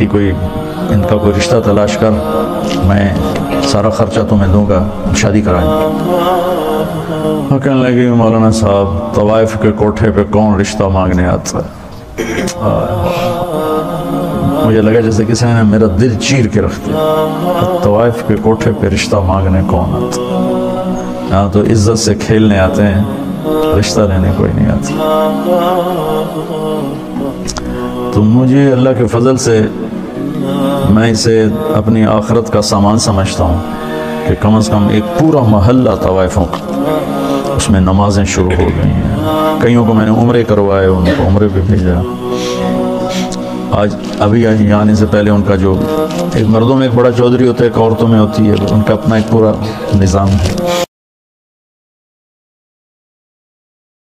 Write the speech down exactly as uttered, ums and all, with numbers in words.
कि कोई इनका कोई रिश्ता तलाश कर, मैं सारा खर्चा तुम्हें दूंगा, शादी कराएंगे। वो कहने लगे मौलाना साहब, तवाइफ के कोठे पे कौन रिश्ता मांगने आता है। मुझे लगा जैसे किसी ने मेरा दिल चीर के रख दिया। तवाइफ के कोठे पे रिश्ता मांगने कौन आता? यहाँ तो इज्जत से खेलने आते हैं, रिश्ता लेने कोई नहीं आता। तो मुझे अल्लाह के फजल से मैं इसे अपनी आखिरत का सामान समझता हूँ कि कम से कम एक पूरा महल्ला तवाइफों का, उसमें नमाजें शुरू हो गई हैं। कईयों को मैंने उम्रे करवाए, उनको उम्रे पे भेजा। आज अभी यहाँ आने से पहले उनका जो एक मर्दों में एक बड़ा चौधरी होता है, एक औरतों में होती है, उनका अपना एक पूरा निज़ाम है।